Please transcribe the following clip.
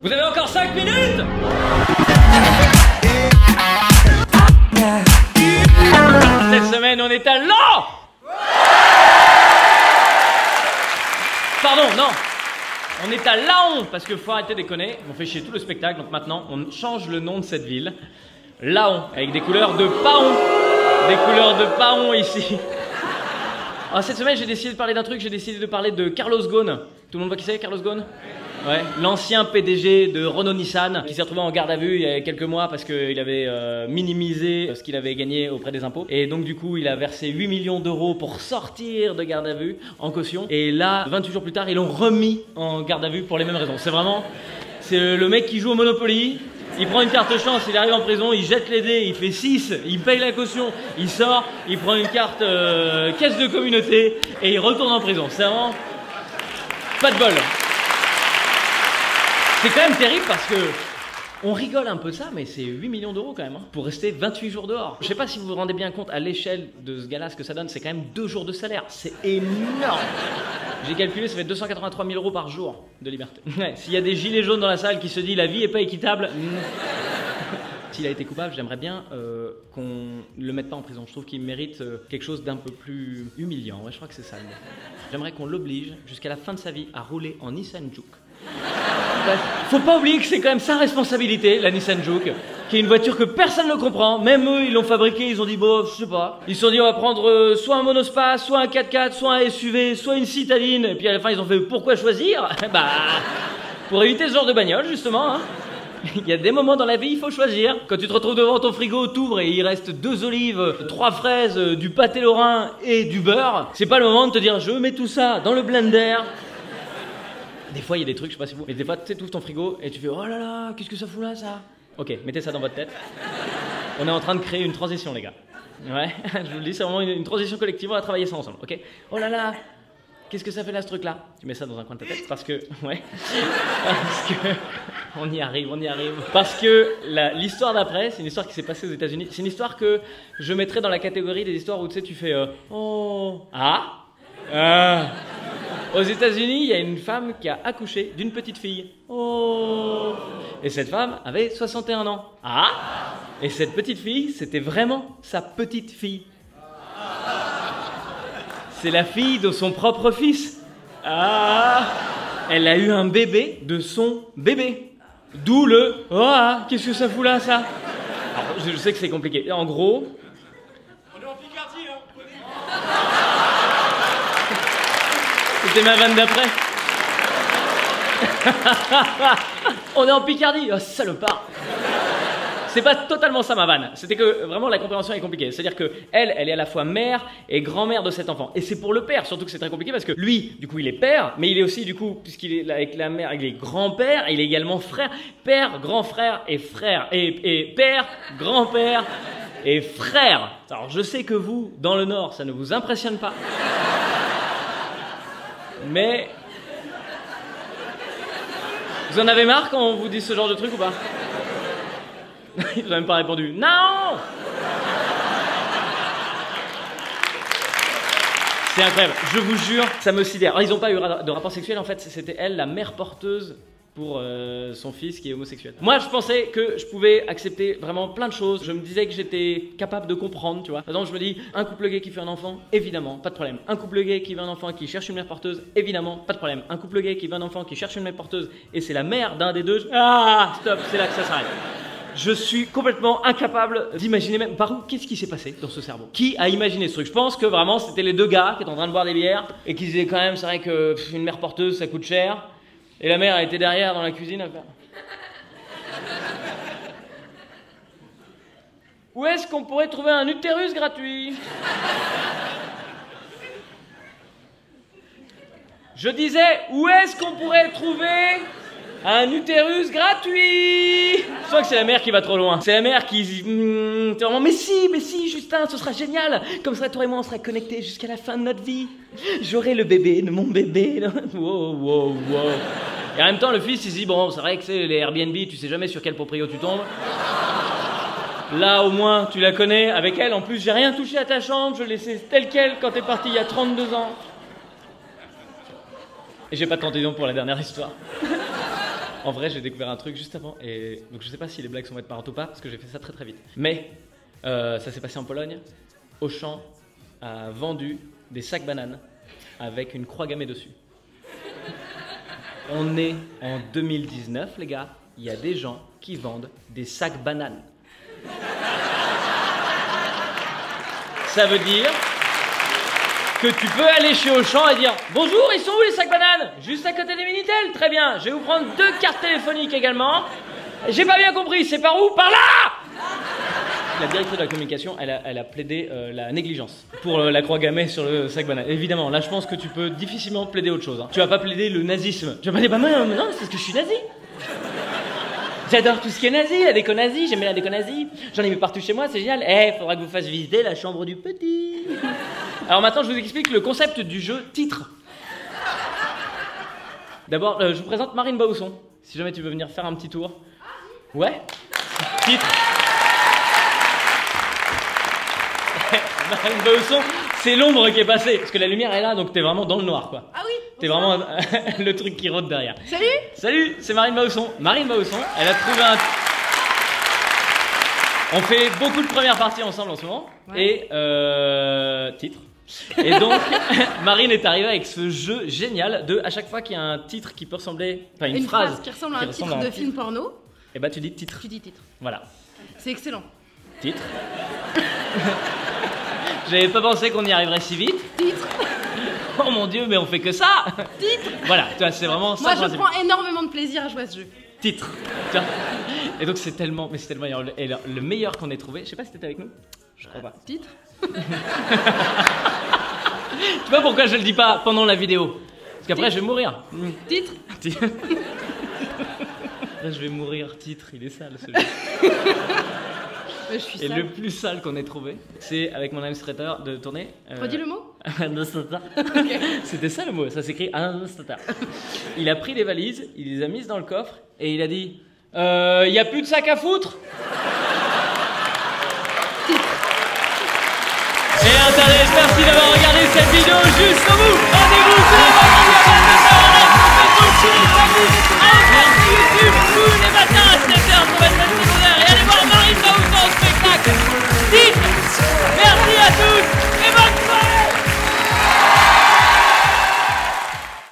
Vous avez encore 5 minutes. Cette semaine, on est à l'an. Pardon, non. On est à Laon, parce que faut arrêter de déconner. On fait chier tout le spectacle, donc maintenant, on change le nom de cette ville. Laon, avec des couleurs de paon. Des couleurs de paon ici. Alors, cette semaine, j'ai décidé de parler d'un truc. J'ai décidé de parler de Carlos Ghosn. Tout le monde voit qui c'est, Carlos Ghosn? Ouais, l'ancien PDG de Renault-Nissan qui s'est retrouvé en garde à vue il y a quelques mois parce qu'il avait minimisé ce qu'il avait gagné auprès des impôts. Et donc du coup, il a versé 8 millions d'euros pour sortir de garde à vue en caution. Et là, 28 jours plus tard, ils l'ont remis en garde à vue pour les mêmes raisons. C'est vraiment... C'est le mec qui joue au Monopoly, il prend une carte chance, il arrive en prison, il jette les dés, il fait 6, il paye la caution, il sort, il prend une carte caisse de communauté et il retourne en prison. C'est vraiment... pas de bol. C'est quand même terrible parce que on rigole un peu de ça, mais c'est 8 millions d'euros quand même, hein, pour rester 28 jours dehors. Je sais pas si vous vous rendez bien compte à l'échelle de ce gars-là, ce que ça donne, c'est quand même 2 jours de salaire. C'est énorme. J'ai calculé, ça fait 283 000 euros par jour de liberté. Ouais, s'il y a des gilets jaunes dans la salle qui se disent la vie est pas équitable, s'il a été coupable, j'aimerais bien qu'on le mette pas en prison. Je trouve qu'il mérite quelque chose d'un peu plus humiliant. Ouais, je crois que c'est ça le mot. J'aimerais qu'on l'oblige jusqu'à la fin de sa vie à rouler en Nissan Juke. Faut pas oublier que c'est quand même sa responsabilité, la Nissan Juke, qui est une voiture que personne ne comprend. Même eux, ils l'ont fabriquée, ils ont dit, bon, je sais pas. Ils se sont dit, on va prendre soit un monospace, soit un 4x4, soit un SUV, soit une citadine. Et puis à la fin, ils ont fait, pourquoi choisir? Bah, pour éviter ce genre de bagnole, justement, hein. Il y a des moments dans la vie, il faut choisir. Quand tu te retrouves devant ton frigo, t'ouvres et il reste 2 olives, 3 fraises, du pâté lorrain et du beurre, c'est pas le moment de te dire, je mets tout ça dans le blender. Des fois, il y a des trucs, je sais pas si vous... Mais des fois, tu sais, tu ouvres ton frigo et tu fais, oh là là, qu'est-ce que ça fout là, ça? Ok, mettez ça dans votre tête. On est en train de créer une transition, les gars. Ouais, je vous le dis, c'est vraiment une transition collective, on va travailler ça ensemble, ok? Oh là là, qu'est-ce que ça fait là, ce truc-là? Tu mets ça dans un coin de ta tête parce que... Ouais. Parce que... On y arrive, on y arrive. Parce que l'histoire d'après, c'est une histoire qui s'est passée aux États-Unis. C'est une histoire que je mettrais dans la catégorie des histoires où, tu sais, tu fais... Oh... Ah... Aux États-Unis, il y a une femme qui a accouché d'une petite fille. Oh! Et cette femme avait 61 ans. Ah! Et cette petite fille, c'était vraiment sa petite fille. C'est la fille de son propre fils. Ah! Elle a eu un bébé de son bébé. D'où le « Oh, qu'est-ce que ça fout là, ça ?» Alors, je sais que c'est compliqué. En gros... On est en Picardie, hein. C'était ma vanne d'après. On est en Picardie. Oh, salopard. C'est pas totalement ça ma vanne. C'était que vraiment la compréhension est compliquée. C'est-à-dire que elle est à la fois mère et grand-mère de cet enfant. Et c'est pour le père surtout que c'est très compliqué parce que lui, du coup, il est père, mais il est aussi, du coup, puisqu'il est avec la mère, il est grand-père, il est également frère, père, grand-frère et frère. Et père, grand-père et frère. Alors je sais que vous, dans le Nord, ça ne vous impressionne pas. Mais... Vous en avez marre quand on vous dit ce genre de truc ou pas? Ils n'ont même pas répondu. Non! C'est incroyable, je vous jure, ça me sidère. Alors, ils n'ont pas eu de rapport sexuel, en fait, c'était elle, la mère porteuse pour son fils qui est homosexuel. Moi, je pensais que je pouvais accepter vraiment plein de choses. Je me disais que j'étais capable de comprendre, tu vois. Par exemple, je me dis, un couple gay qui fait un enfant, évidemment, pas de problème. Un couple gay qui veut un enfant et qui cherche une mère porteuse, évidemment, pas de problème. Un couple gay qui veut un enfant qui cherche une mère porteuse et c'est la mère d'un des deux, ah, stop, c'est là que ça s'arrête. Je suis complètement incapable d'imaginer même par où, qu'est-ce qui s'est passé dans ce cerveau? Qui a imaginé ce truc? Je pense que vraiment c'était les 2 gars qui étaient en train de boire des bières et qui disaient quand même, c'est vrai que une mère porteuse ça coûte cher. Et la mère était derrière dans la cuisine à faire... Où est-ce qu'on pourrait trouver un utérus gratuit? Je disais, où est-ce qu'on pourrait trouver un utérus gratuit? Je sens que c'est la mère qui va trop loin. C'est la mère qui... t'es vraiment, mais si, Justin, ce sera génial. Comme ça, toi et moi, on sera connectés jusqu'à la fin de notre vie. J'aurai le bébé de mon bébé. Wow. Et en même temps, le fils, il se dit, bon, c'est vrai que c'est les Airbnb, tu sais jamais sur quel proprio tu tombes. Là, au moins, tu la connais. Avec elle, en plus, j'ai rien touché à ta chambre. Je l'ai laissée telle quelle quand t'es parti il y a 32 ans. Et j'ai pas de tantôt pour la dernière histoire. En vrai, j'ai découvert un truc juste avant, et donc je sais pas si les blagues sont faites par ou pas, parce que j'ai fait ça très très vite. Mais ça s'est passé en Pologne. Auchan a vendu des sacs bananes avec une croix gammée dessus. On est en 2019, les gars. Il y a des gens qui vendent des sacs bananes. Ça veut dire que tu peux aller chez Auchan et dire « Bonjour, ils sont où les sacs bananes ?» Juste à côté des Minitel. Très bien, je vais vous prendre 2 cartes téléphoniques également. J'ai pas bien compris, c'est par où? Par là! La directrice de la communication, elle a plaidé la négligence pour la croix gammée sur le sac banane. Évidemment, là je pense que tu peux difficilement plaider autre chose. Hein. Tu vas pas plaider le nazisme. Tu vas pas dire « Bah non, c'est parce que je suis nazi. » J'adore tout ce qui est nazi, la déco nazie, j'aime bien la déco nazie. J'en ai mis partout chez moi, c'est génial. Faudra que vous fassiez visiter la chambre du petit. Alors maintenant, je vous explique le concept du jeu titre. D'abord, je vous présente Marine Bausson. Si jamais tu veux venir faire un petit tour. Ouais. Titre. Marine Bausson, c'est l'ombre qui est passée. Parce que la lumière est là, donc t'es vraiment dans le noir, quoi. Ah oui. T'es vraiment le truc qui rôde derrière. Salut. Salut, c'est Marine Bausson. Marine Bausson, elle a trouvé un... On fait beaucoup de premières parties ensemble en ce moment. Ouais. Et titre. Et donc, Marine est arrivée avec ce jeu génial de, à chaque fois qu'il y a un titre qui peut ressembler... Enfin, une phrase qui ressemble à un titre de film porno. Et bah tu dis titre. Tu dis titre. Voilà. C'est excellent. Titre. J'avais pas pensé qu'on y arriverait si vite. Titre. Oh mon dieu, mais on fait que ça. Titre. Voilà, tu vois, c'est vraiment ça. Moi, je prends énormément de plaisir à jouer à ce jeu. Titre. Tu vois. Et donc c'est tellement, mais c'est tellement et le meilleur qu'on ait trouvé. Je sais pas si t'étais avec nous. Je crois pas. Titre. Tu vois pourquoi je le dis pas pendant la vidéo? Parce qu'après je vais mourir. Titre. Là je vais mourir. Titre, il est sale celui-là. Je suis et sale. le plus sale qu'on ait trouvé, c'est avec mon illustrateur de tournée. Redis le mot. Okay. C'était ça le mot, ça s'écrit illustrateur. Il a pris les valises, il les a mises dans le coffre et il a dit y a plus de sac à foutre. Et Internet, merci d'avoir regardé cette vidéo jusqu'au bout. Rendez-vous sur